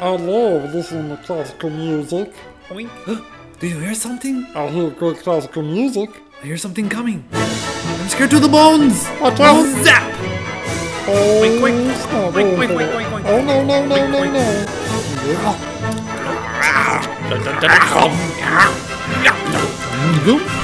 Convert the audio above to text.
I love listening to classical music. Oink. Do you hear something? I hear good classical music. I hear something coming. I'm scared to the bones. Watch out! Zap! Oh, Wink, wink. snap, Wink, oh, wink, wink, wink, wink. Oh, no, no, no, no, no. Wink.